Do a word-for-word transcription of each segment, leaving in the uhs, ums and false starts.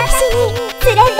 私に連れて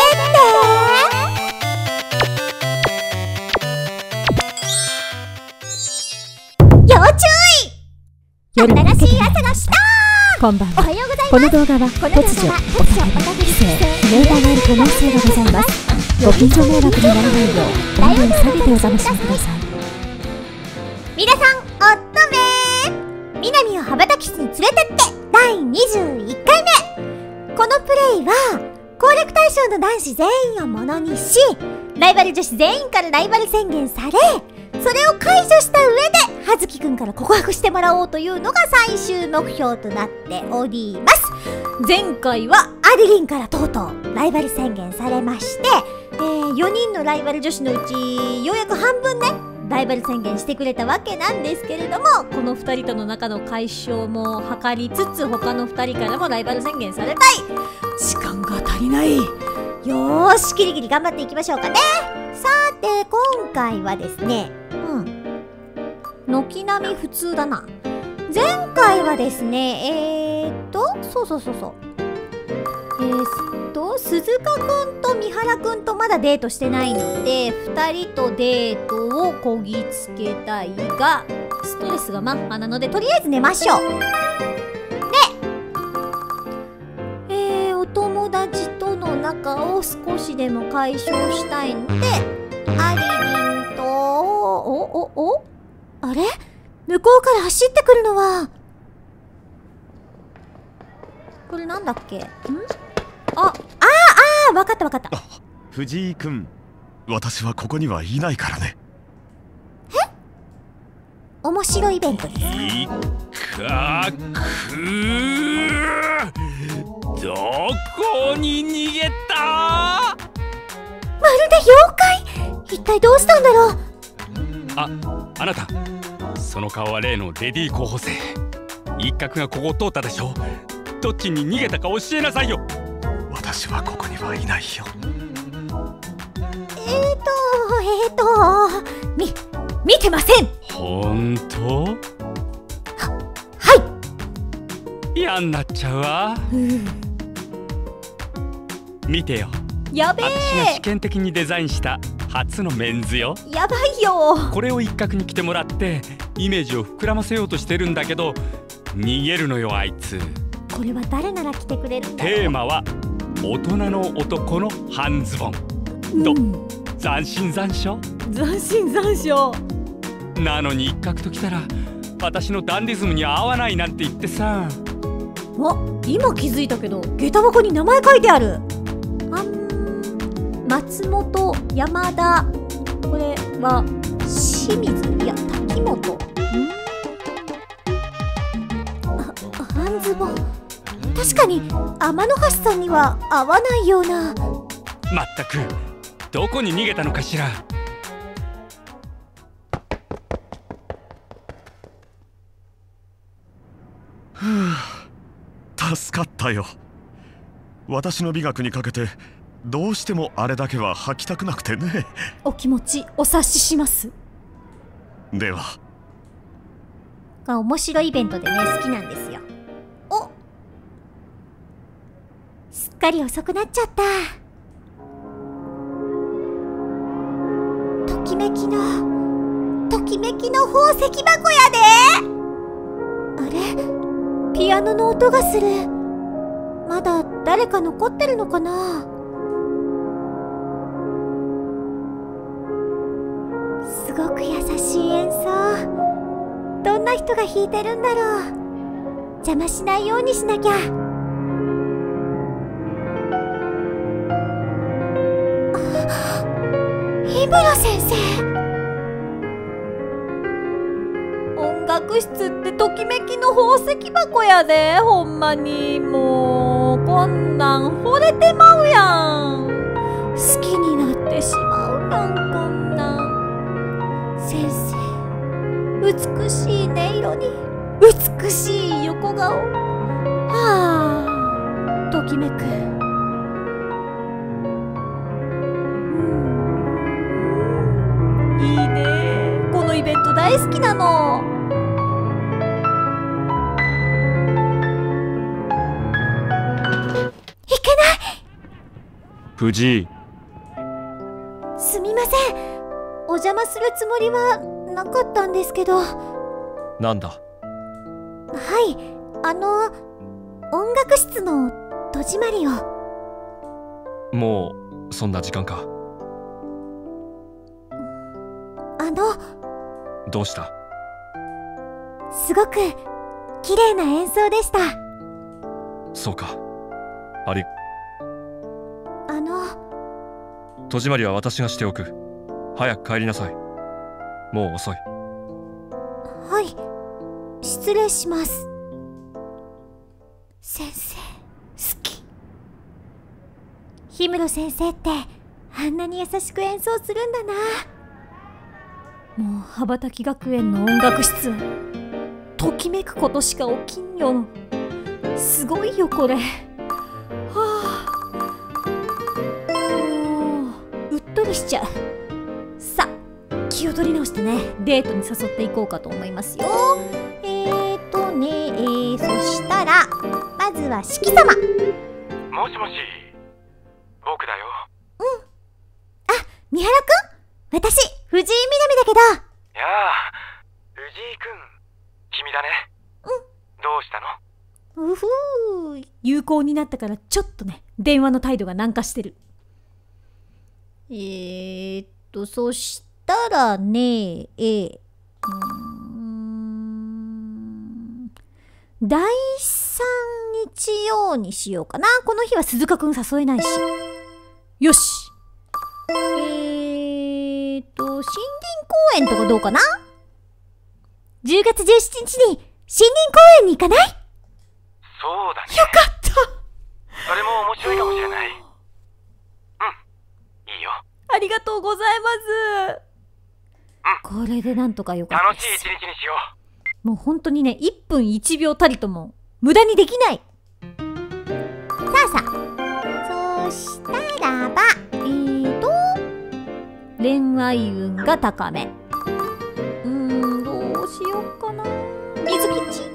って要注意。 夜も更けてまいりました。こんばんは。 おはようございます。 この動画は突如お酒規制メーターがある可能性がございます。ご近所迷惑にならないよう音量を下げてお楽しみください。 皆さんおっとめー、南を羽ばたきしに連れてってだいにじゅういっかいめ。このプレイは攻略対象の男子全員をものにし、ライバル女子全員からライバル宣言され、それを解除した上で葉月くんから告白してもらおうというのが最終目標となっております。前回はアデリンからとうとうライバル宣言されまして、えー、よにんのライバル女子のうちようやく半分ねライバル宣言してくれたわけなんですけれども、このふたりとの仲の解消も図りつつ、他のふたりからもライバル宣言されたい。時間が足りない。よーし、キリキリ頑張っていきましょうかね。さて今回はですね、うん軒並み普通だな。前回はですね、えーっとそうそうそうそうえーっと鈴鹿くんと三原くんとまだデートしてないので、ふたりとデートをこぎつけたいがストレスがマッハなので、とりあえず寝ましょう。で、えー、お友達との仲を少しでも解消したいので、アリリンとおおおあれ、向こうから走ってくるのはこれなんだっけ。んあ、あーあー、わかったわかった。 藤井君、私はここにはいないからね。 え、面白いイベントですか。 いかくどこに逃げた。 まるで妖怪。一体どうしたんだろう。 あ、あなた、その顔は例のレディー候補生。一角がここを通ったでしょ。どっちに逃げたか教えなさいよ。 私はここにはいないよ。 えーとえーとみ見てません。 本当？ ははい。 嫌になっちゃうわ。見てよ。 やべえ。 私が試験的にデザインした初のメンズよ。 やばいよ。これを一角に着てもらってイメージを膨らませようとしてるんだけど、逃げるのよあいつ。 これは誰なら着てくれるんだろう。 テーマは大人の男の半ズボン。ど、うん、斬新残暑。 斬新残暑なのに一角ときたら私のダンディズムに合わないなんて言ってさ。 あ、今気づいたけど下駄箱に名前書いてある。あん、松本、山田、これは清水、いや滝本。んあ、半ズボン、確かに天橋さんには合わないような。 まったく、どこに逃げたのかしら。 ふぅ、助かったよ。私の美学にかけてどうしてもあれだけは履きたくなくてね。 お気持ちお察しします。 では。 が面白いイベントでね、好きなんですよ。お、すっかり遅くなっちゃった。ときめきのときめきの宝石箱やで。あれ、ピアノの音がする。まだ誰か残ってるのかな。すごく優しい演奏。どんな人が弾いてるんだろう。邪魔しないようにしなきゃ。井村先生。音楽室ってときめきの宝石箱やで。ほんまにもうこんなん惚れてまうやん。好きになってしまうやん、こんなん。先生、美しい音色に美しい横顔。はあ、ときめく。いいね、このイベント大好きなの。いけない。 藤井。 すみません。お邪魔するつもりはなかったんですけど。 なんだ。 はい、あの音楽室の戸締まりを。 もうそんな時間か。 あのどうした。 すごく綺麗な演奏でした。 そうか。ありあの戸締まりは私がしておく。早く帰りなさい。もう遅い。 はい、失礼します。先生好き。氷室先生ってあんなに優しく演奏するんだな。もう羽ばたき学園の音楽室はときめくことしか起きんよ。すごいよこれ。はあ、もううっとりしちゃう。さあ気を取り直してね、デートに誘っていこうかと思いますよ。えーとねえー、そしたらまずは四季様。 もしもし、僕だよ。 うん。あ、三原くん、私藤井みなみだけど。 やあ、藤井くん、君だね。 うん。 どうしたの？ うふー、有効になったからちょっとね、電話の態度が軟化してる。えーっとそしたらねえー、うーんだいさん日曜にしようかな。この日は鈴鹿くん誘えないし。よし。えーっと森林公園とかどうかな。じゅうがつじゅうしちにちに森林公園に行かない？ そうだね。 よかった。 それも面白いかもしれない。うん、いいよ。 ありがとうございます。うん、これでなんとかよかったです。 楽しい一日にしよう。もう本当にね、いっぷんいちびょうたりとも無駄にできない。さあさあ、そしたらばえーと恋愛運が高め。うーん、どうしようかな。水吉。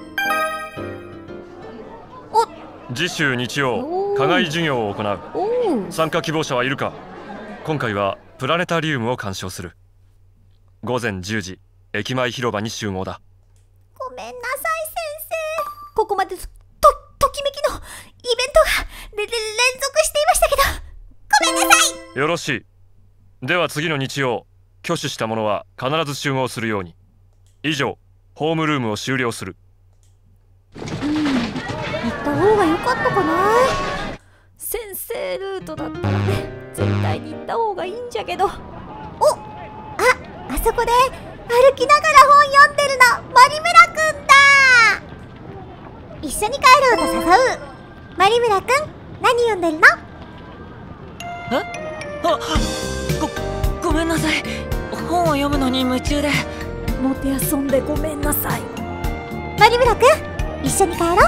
お、 次週日曜課外授業を行う。参加希望者はいるか。今回はプラネタリウムを鑑賞する。ごぜんじゅうじ駅前広場に集合だ。 ごめんなさい先生。ここまで と, ときめきのイベントがれれ連続していましたけど、ごめんなさい。 よろしい。では次の日曜、挙手した者は必ず集合するように。以上、ホームルームを終了する。 うん、行った方が良かったかな。先生ルートだったらね、絶対に行った方がいいんじゃけど。お、あ、あそこで歩きながら本読んでるのマリムラくんだ。一緒に帰ろうと誘う。マリムラくん、何読んでるの？ え？あ、ご、ごめんなさい。本を読むのに夢中で。 もてあそんでごめんなさい。マリムラくん、一緒に帰ろう。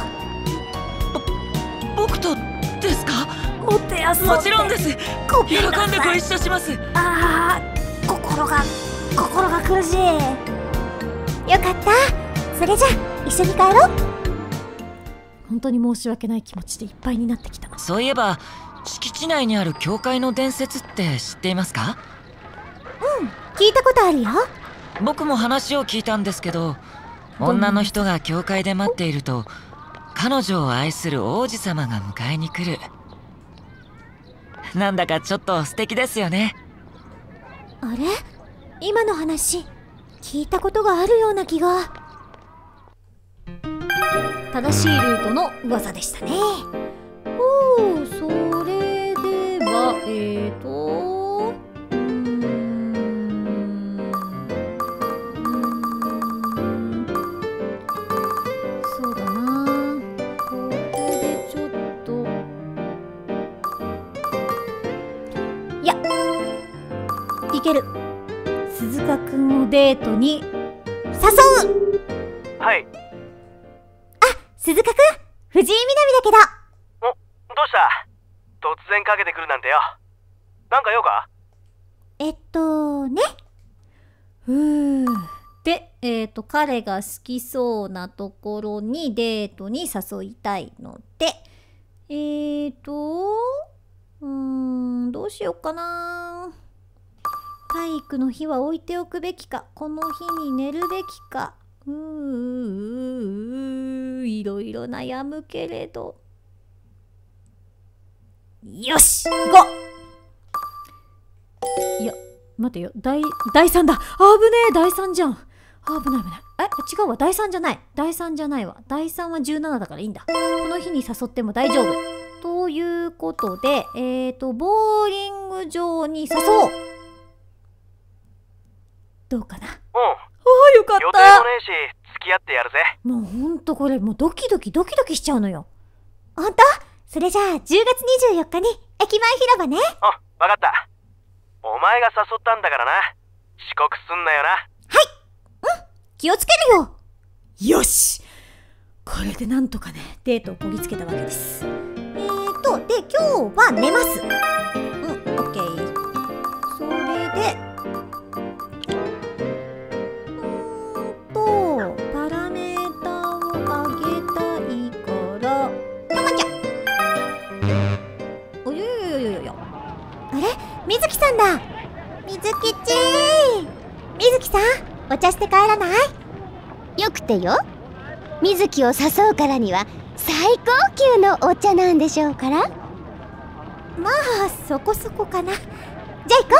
ぼ、僕とですか？ もてあそんで。 もちろんです。喜んでご一緒します。 ああ、心が心が苦しい。よかった。それじゃ一緒に帰ろう。本当に申し訳ない気持ちでいっぱいになってきたな。 そういえば敷地内にある教会の伝説って知っていますか？ うん、聞いたことあるよ。 僕も話を聞いたんですけど、女の人が教会で待っていると彼女を愛する王子様が迎えに来る。なんだかちょっと素敵ですよね。 あれ？今の話聞いたことがあるような気が。正しいルートの噂でしたね。おお、それではえーとうーんそうだな、ここでちょっといやいける。鈴鹿くんをデートに誘う。 はい。 鈴鹿くん、藤井みなみだけど。 お、どうした？突然かけてくるなんてよ。なんか用か？ えっとね。ふー。で、えっと、彼が好きそうなところにデートに誘いたいので、えっと、 うーん、どうしようかな。体育の日は置いておくべきか、この日に寝るべきか。うーいろいろ悩むけれど。よし、行こう。いや、待てよ、第、第三だ。あぶねえ、第三じゃん。あぶない危ない。え、違うわ、第三じゃない。第三じゃないわ。第三はじゅうななだからいいんだ。この日に誘っても大丈夫。ということで、えーと、ボーリング場に誘おう。どうかな。 うん。 ああ、よかっ予定た。 もねえし、付き合ってやるぜ。 もうほんとこれ、もうドキドキドキドキしちゃうのよ。ほんと？それじゃあ、じゅうがつにじゅうよっかに駅前広場ね。 うん、わかった。お前が誘ったんだからな。遅刻すんなよな。 気をつけるよ。よし、これでなんとかね、デートをこぎつけたわけです。えーと、で、今日は寝ます。うん、オッケー。それで、うーんと、パラメータを上げたいから、たまちゃん。およよよよよよ。あれ？みずきさんだ。みずきちー。みずきさん、お茶して帰らない？ よくてよ。水木を誘うからには最高級のお茶なんでしょうから。 まあそこそこかな。じゃあ行こ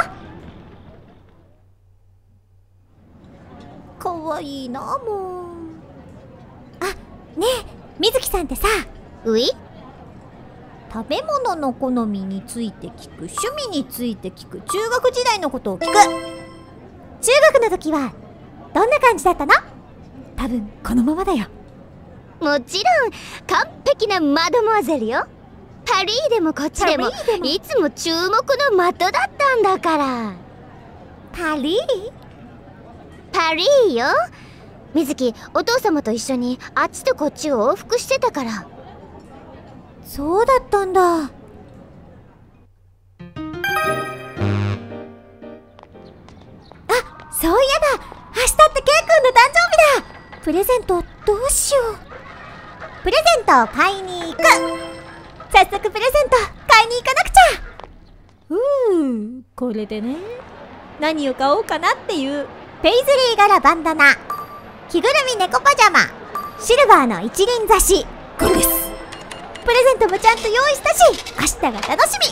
う。かわいいな、もう。あ、ねえ、みずきさんってさ、 うい？ 食べ物の好みについて聞く、趣味について聞く、中学時代のことを聞く。中学の時はどんな感じだったの？多分このままだよ。 もちろん完璧なマドモアゼルよ。パリーでもこっちでもいつも注目の的だったんだから。 パリー？ パリーよ。水木、お父様と一緒にあっちとこっちを往復してたから。 そうだったんだ。あ、そういえば明日ってケイ君の誕生日だ。プレゼントどうしよう。プレゼントを買いに行く。早速プレゼント買いに行かなくちゃ。うー、これでね、何を買おうかなっていう。ペイズリー柄バンダナ、着ぐるみ猫パジャマ、シルバーの一輪挿し、これです。プレゼントもちゃんと用意したし、明日が楽しみ。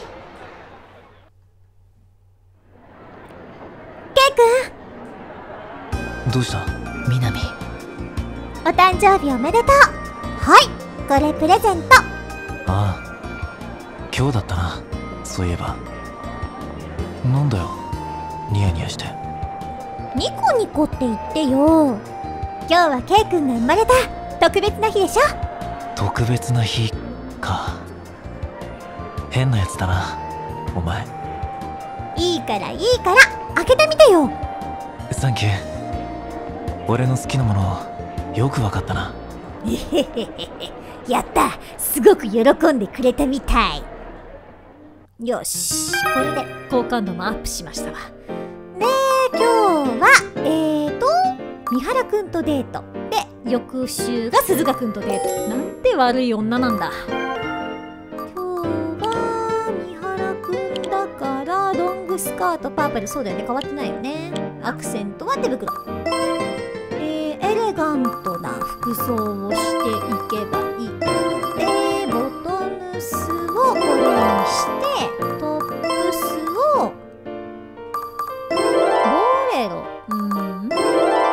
ケイ君、 どうした？ みなみ。 お誕生日おめでとう。はい、これプレゼント。 ああ、今日だったな。そういえば。なんだよ、ニヤニヤして。 ニコニコって言ってよ。今日はケイ君が生まれた特別な日でしょ。 特別な日か。変なやつだな、お前。 いいからいいから開けてみてよ。 サンキュー。俺の好きなものよくわかったな。 えへへへへ、やった、すごく喜んでくれたみたい。よし、これで好感度もアップしましたわ。で、今日はえーと三原くんとデートで、翌週が鈴鹿くんとデート。なんて悪い女なんだ。今日は三原くんだからロングスカートパープル。そうだよね、変わってないよね。アクセントは手袋。えー、エレガントな服装をしていけばいいので、ボトムスをこれにしてトップスをボレロ、うーん、こ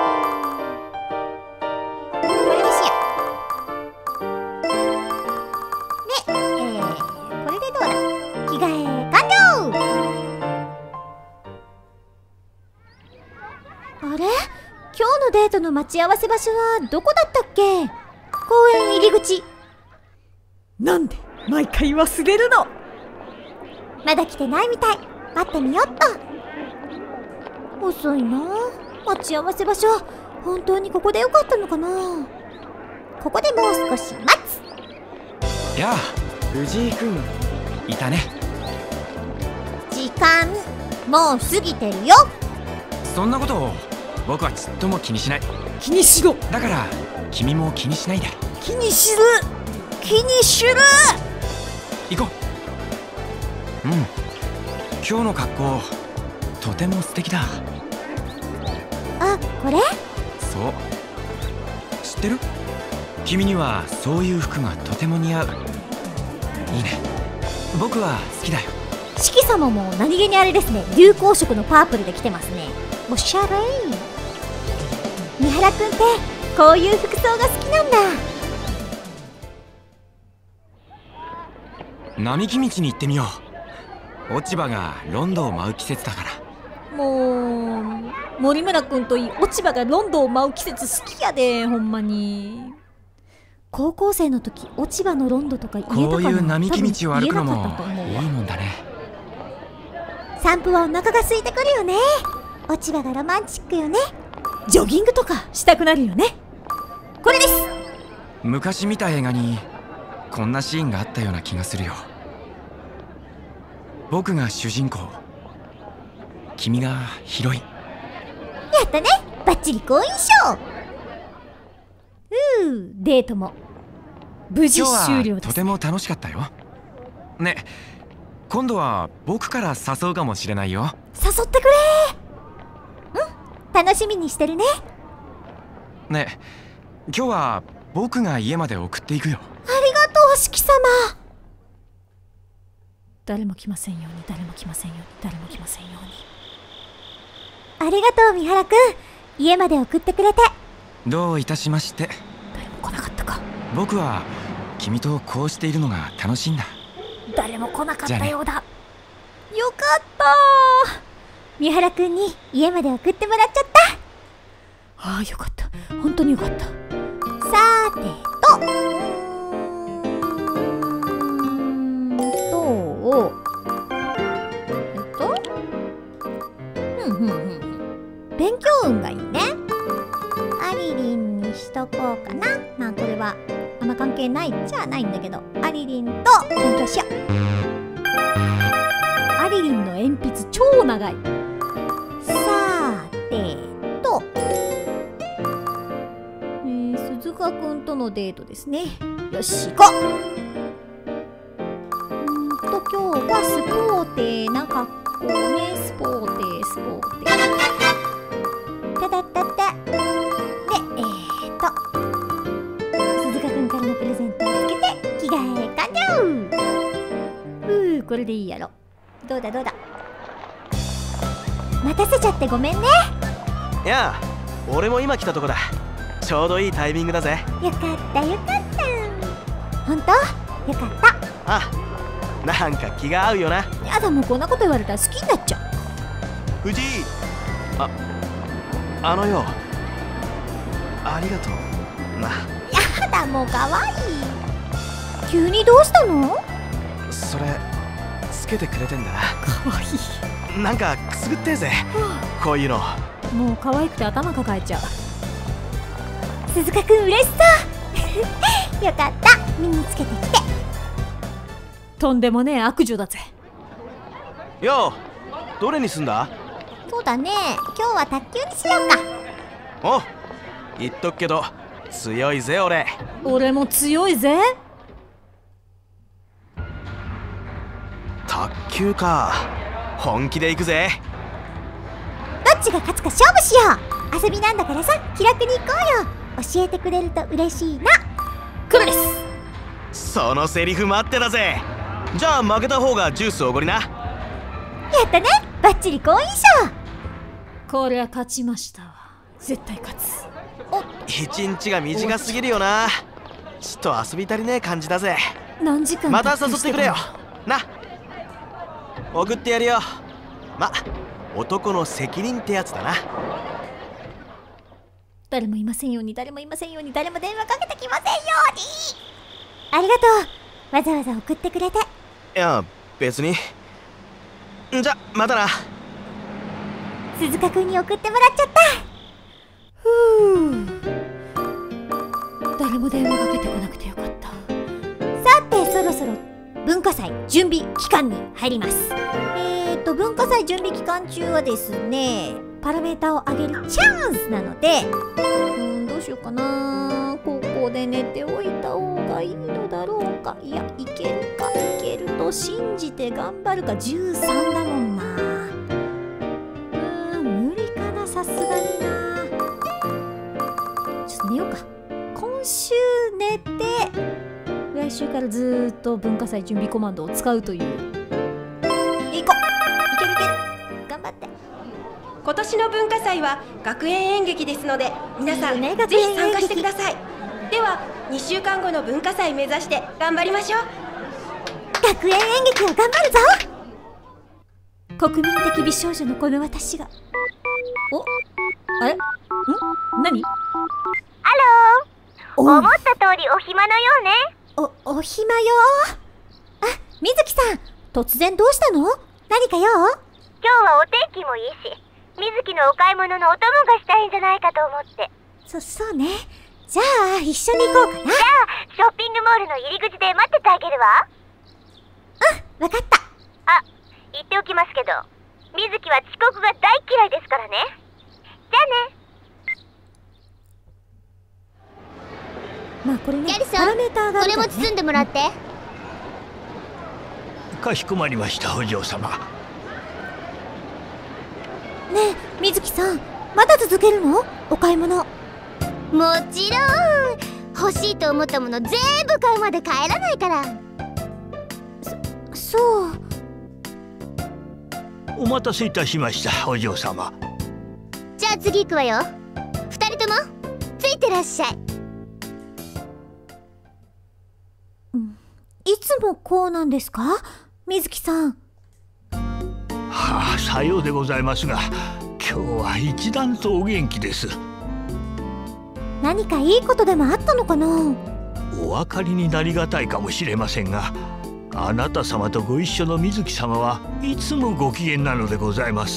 れにしよう。で、えー、これでどうだ。着替え完了。あれ、今日のデートの待ち合わせ場所はどこだったっけ？公園入り口。なんで毎回忘れるの？まだ来てないみたい。待ってみよっと。遅いな。待ち合わせ場所、本当にここでよかったのかな。ここでもう少し待つ。 やあ、藤井君いたね。 時間もう過ぎてるよ。 そんなことを僕はちっとも気にしない。 気にしろ。 だから君も気にしないで。 気にする。気にする。 行こう。 うん今日の格好とても素敵だ。 あ、これ？ そう知ってる？君にはそういう服がとても似合う。いいね、僕は好きだよ。 四季様も何気にあれですね、流行色のパープルで着てますね。おしゃれ。三原くんってこういう服装が好きなんだ。 並木道に行ってみよう。落ち葉がロンドを舞う季節だから。 もう森村くんといい、落ち葉がロンドを舞う季節好きやで、ほんまに。高校生の時落ち葉のロンドとか言えたかな。 こういう並木道を歩くのもいいいもんだね。 散歩はお腹が空いてくるよね。落ち葉がロマンチックよね。ジョギングとかしたくなるよね。これです。 昔見た映画にこんなシーンがあったような気がするよ。僕が主人公、君がヒロイン。 やったね、バッチリ好印象。うー、デートも無事終了です。 とても楽しかったよ。ね、今度は僕から誘うかもしれないよ。 誘ってくれ。うん、楽しみにしてるね。 ね、今日は僕が家まで送っていくよ。 ありがとう、四季様。誰も来ませんように、誰も来ませんように、誰も来ませんように。ありがとう、三原くん。家まで送ってくれて。 どういたしまして。 誰も来なかったか。 僕は君とこうしているのが楽しいんだ。 誰も来なかったようだ。 ね、 よかったー。三原くんに家まで送ってもらっちゃった。ああ、よかった。本当によかった。さーてと。とえっとふんふんふん。勉強運がいいね。アリリンにしとこうかな。まあこれはあんま関係ないじゃないんだけど、アリリンと勉強しよう。アリリンの鉛筆超長い。さーてと、えー、鈴鹿くんとのデートですね。よし、行こう。今日はスポーテーな格好ね。スポーテースポーテーたたたたで、えーと鈴鹿くんからのプレゼントをつけて着替え完了。ふう、これでいいやろ。どうだどうだ。待たせちゃってごめんね。 いやあ、俺も今来たとこだ。ちょうどいいタイミングだぜ。 よかったよかった。本当よかった。 あ、なんか気が合うよな。 やだ、もうこんなこと言われたら好きになっちゃう。 藤井、あ、あのよ、ありがとうな。 やだ、もうかわいい。急にどうしたの？ それつけてくれてんだな。 かわいい。 なんかくすぐってえぜ、こういうの。 もう可愛くて頭抱えちゃう。鈴鹿くん嬉しそうよかった、身につけてきて。とんでもねえ悪女だぜ。 よう、どれにすんだ？ そうだね、今日は卓球にしようか。 お、言っとくけど強いぜ俺。 俺も強いぜ。 卓球か、本気で行くぜ。 どっちが勝つか勝負しよう。遊びなんだからさ、気楽に行こうよ。教えてくれると嬉しいな。黒です。 そのセリフ待ってたぜ。じゃあ負けた方がジュースおごりな。 やったね、バッチリ好印象。これは勝ちましたわ。絶対勝つ。お、 一日が短すぎるよな。ちょっと遊び足りねえ感じだぜ。 何時間また誘ってくれよな。送ってやるよ。ま、男の責任ってやつだな。 誰もいませんように、誰もいませんように、誰も電話かけてきませんように。ありがとう、わざわざ送ってくれて。 いや、別に。じゃ、またな。 鈴鹿くんに送ってもらっちゃった。ふう、誰も電話かけてこなくてよかった。さて、そろそろ文化祭準備期間に入ります。えーと文化祭準備期間中はですね、 パラメータを上げるチャンスなので、うーんどうしようかな。ここで寝ておいた方がいいのだろうか。いや、いけるか、いけると信じて頑張るか。じゅうさんだもんな。うーん無理かな、さすがにな。ちょっと寝ようか。今週寝て来週からずーっと文化祭準備コマンドを使うという。いこう、いけるいける、頑張って。 今年の文化祭は学園演劇ですので、皆さん、 ね、 ぜひ参加してください。ではにしゅうかんごの文化祭目指して頑張りましょう。 学園演劇を頑張るぞ。国民的美少女のこの私が。お、あれ、ん、何？ ハロー。思った通りお暇のようね。 お、お暇よ。あ、みずきさん、突然どうしたの？何かよ。 今日はお天気もいいし、みずきのお買い物のお供がしたいんじゃないかと思って。 そ、そうね。じゃあ一緒に行こうかな。 じゃあショッピングモールの入り口で待っててあげるわ。 うん、わかった。 あ、言っておきますけど、みずきは遅刻が大嫌いですからね。じゃあね。 まあこれね、 ギャリソン、 パラメーターがあるからね。 これも包んでもらって。 かしこまりました、お嬢様。 ねえ、みずきさん、まだ続けるの？お買い物。 もちろん。欲しいと思ったもの全部買うまで帰らないから。 そ、そう。 お待たせいたしました、お嬢様。 じゃあ次行くわよ。二人ともついてらっしゃい。 いつもこうなんですか、みずきさん。 はあ、さようでございますが、今日は一段とお元気です。 何かいいことでもあったのかな。 お分かりになりがたいかもしれませんが、あなた様とご一緒の水木様はいつもご機嫌なのでございます。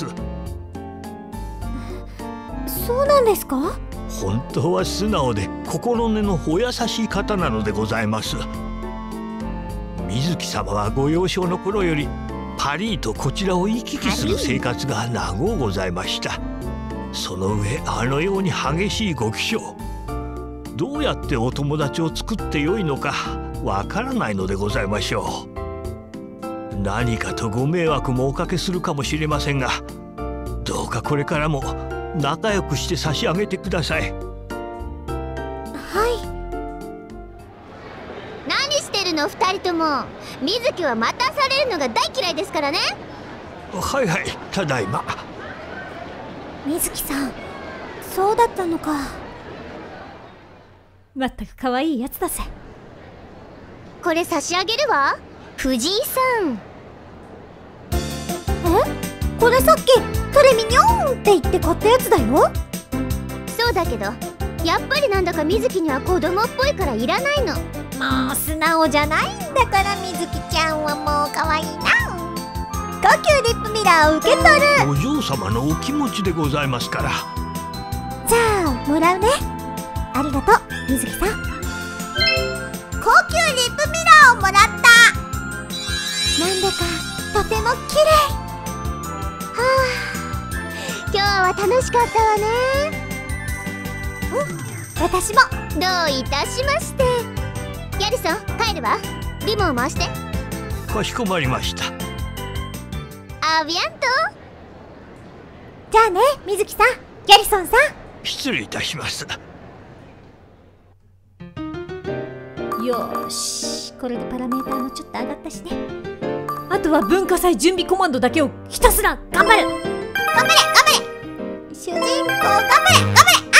そうなんですか？ 本当は素直で心根のお優しい方なのでございます。水木様はご幼少の頃よりパリーとこちらを行き来する生活が長うございました。その上あのように激しいご気性、どうやってお友達を作ってよいのかわからないのでございましょう。何かとご迷惑もおかけするかもしれませんが、どうかこれからも仲良くして差し上げてください。 はい。 何してるの二人とも。水木は待たされるのが大嫌いですからね。 はいはい、ただいま。 水木さん、そうだったのか。まったく可愛いやつだぜ。 これ差し上げるわ、藤井さん。 え、これさっきトレミニョンって言って買ったやつだよ。 そうだけど、やっぱりなんだか水木には子供っぽいからいらないの。 もう素直じゃないんだから、水木ちゃんはもう可愛いな。高級リップミラーを受け取る。 お嬢様のお気持ちでございますから。 じゃあもらうね。ありがとう水木さん。高級リップミラーをもらった。なんだかとても綺麗。 はあ、今日は楽しかったわね。 うん、私も。 どういたしまして。ギャルソン、帰るわ。リモンを回して。 かしこまりました。 アビアント。 じゃあね、水木さん、ギャリソンさん。 失礼いたします。 よーし、これでパラメーターもちょっと上がったしね。あとは文化祭準備コマンドだけをひたすら頑張る。頑張れ頑張れ、主人公頑張れ頑張れ。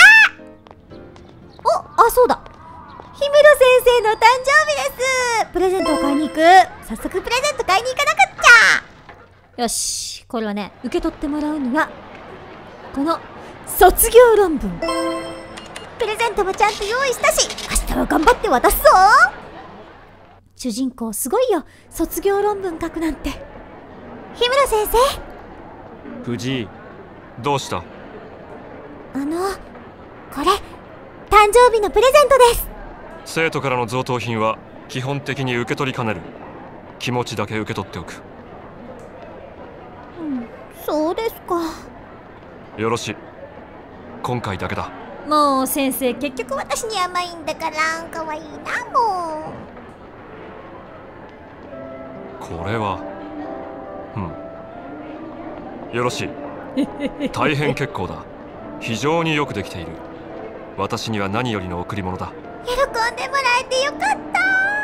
あお、あ、そうだ、氷室先生の誕生日です。プレゼントを買いに行く。早速プレゼント買いに行かなかっちゃ。よし、これはね、受け取ってもらうにはこの卒業論文。プレゼントもちゃんと用意したし、明日は頑張って渡すぞ。主人公すごいよ、卒業論文書くなんて。氷室先生。 藤井、どうした？ あの、これ誕生日のプレゼントです。 生徒からの贈答品は基本的に受け取りかねる。気持ちだけ受け取っておく。 うん、そうですか。 よろしい。今回だけだ。 もう先生、結局私に甘いんだから、かわいいな。もうこれはうんよろしい。大変結構だ。非常によくできている。私には何よりの贈り物だ。 喜んでもらえてよかった。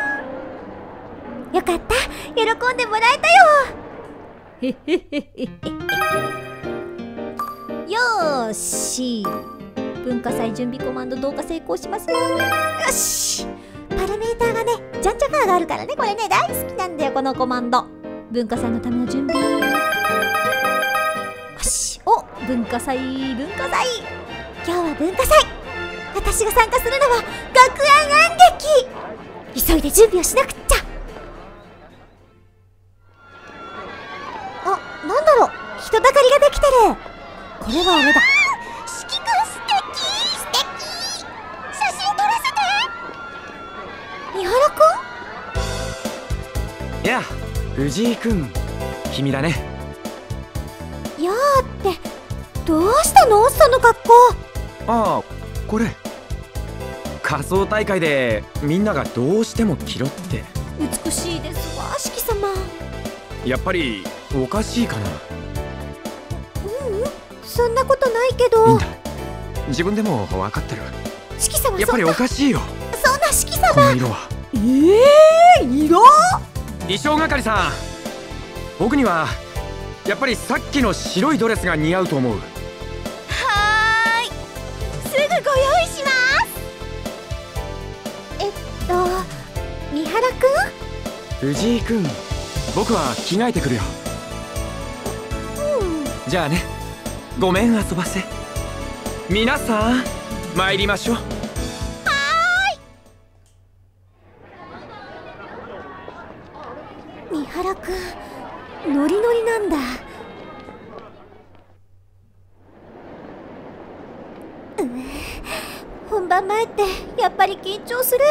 よかった、喜んでもらえたよ。へへへへへ。よーし、文化祭準備コマンド同化成功しますよ。よし、パラメーターがね、じゃんじゃか上がるからね。これね、大好きなんだよ、このコマンド。文化祭のための準備。よし、お、文化祭、文化祭。今日は文化祭。私が参加するのは学園演劇。急いで準備をしなくっちゃ。あ、なんだろう、人だかりができてる。これはあれだ。 四季くん素敵素敵。写真撮らせて。 三原くん。 いや、藤井くん、君だね。 やーって、どうしたのその格好。 ああ、これ仮装大会でみんながどうしても着ろって。 美しいですわ、四季様。 やっぱりおかしいかな。 ううん、そんなことないけど。いいんだ、 自分でも分かってる。 四季様、 やっぱりおかしいよ。 そんな四季様。 この色は。 ええー、色。 衣装係さん、僕にはやっぱりさっきの白いドレスが似合うと思う。 はーい、すぐご用意します。 えっと三原くん、藤井くん、僕は着替えてくるよ。 うん、 じゃあね、ごめん遊ばせ。皆さん参りましょう。はーい。三原くん、ノリノリなんだ。うぅ、本番前ってやっぱり緊張する。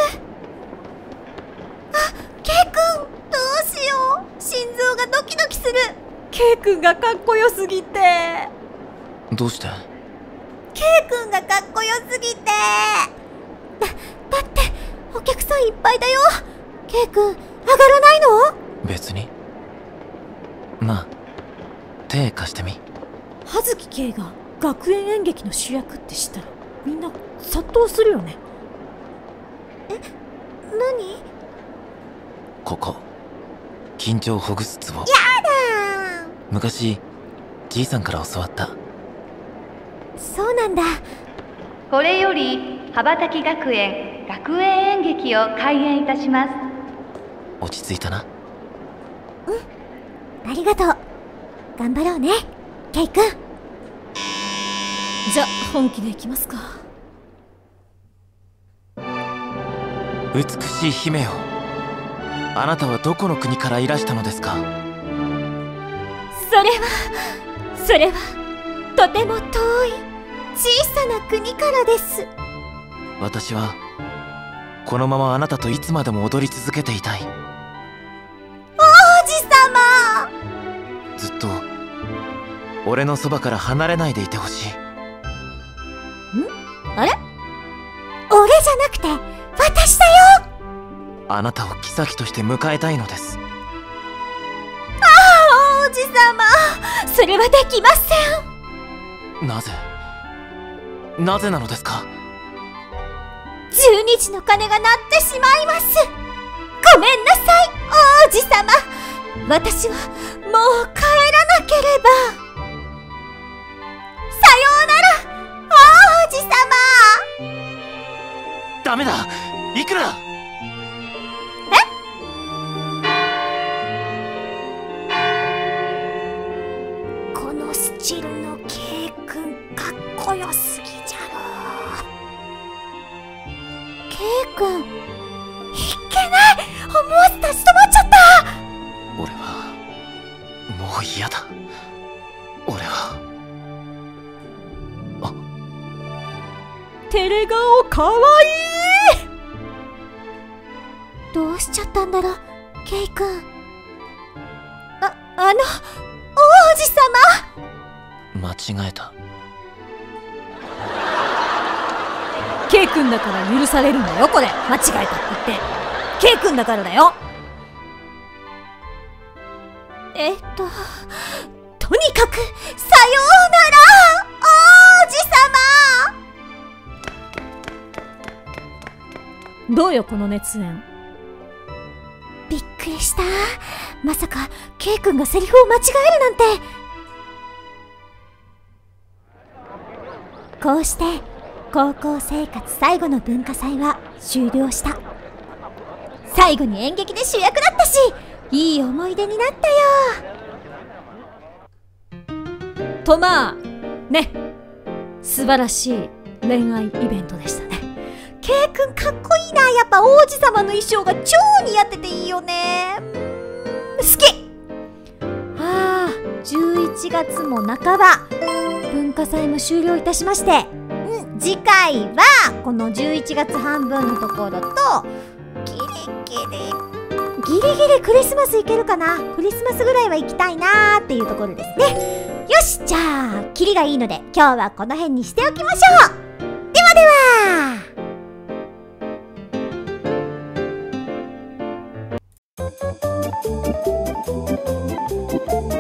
あ、ケイくん、どうしよう、心臓がドキドキする。ケイくんがかっこよすぎて。 どうして？ ケイくんがかっこよすぎて。だ、だってお客さんいっぱいだよ。ケイくん、上がらないの？ 別に。なあ、手貸してみ。 葉月圭が学園演劇の主役って知ったらみんな殺到するよね。 え、何？ ここ、緊張をほぐすツボ。 やだー。 昔じいさんから教わった。 そうなんだ。 これより羽ばたき学園学園演劇を開演いたします。 落ち着いたな。 うん、ありがとう。頑張ろうね、ケイくん。 じゃ、本気でいきますか。 美しい姫よ、あなたはどこの国からいらしたのですか？ それはそれはとても遠い小さな国からです。 私はこのままあなたといつまでも踊り続けていたい。 王子様、 ずっと俺のそばから離れないでいてほしい。 ん？あれ？俺じゃなくて私だよ。 あなたを妃として迎えたいのです。 ああ、王子様、それはできません。なぜなぜなのですか？ じゅうにじの鐘が鳴ってしまいます。ごめんなさい、王子様。私はもう帰らなければ。さようなら、王子様。 ダメだ、いくら。 え？このスチルのケイくん、かっこよすぎじゃろ。ケイくん、いっけない。思わず立ち止まっちゃった。 俺はもう嫌だ。俺はあ、 テレ顔かわいい。 どうしちゃったんだろう、ケイくん。あ、あの王子様。 間違えた。 K 君だから許されるんだよ。これ間違えたって言って K 君だからだよ。えっととにかくさようなら王子様。どうよこの熱演。びっくりした。まさか K 君がセリフを間違えるなんて。こうして高校生活最後の文化祭は終了した。最後に演劇で主役だったし、いい思い出になったよ。とまあね、素晴らしい恋愛イベントでしたね。 K 君かっこいいな。やっぱ王子様の衣装が超似合ってていいよね。好き。ああ、じゅういちがつも半ば、文化祭も終了いたしまして、ん次回はこのじゅういちがつ半分のところとギリギリギリギリクリスマス行けるかな。クリスマスぐらいは行きたいなーっていうところですね。よし、じゃあキリがいいので今日はこの辺にしておきましょう。ではでは。 「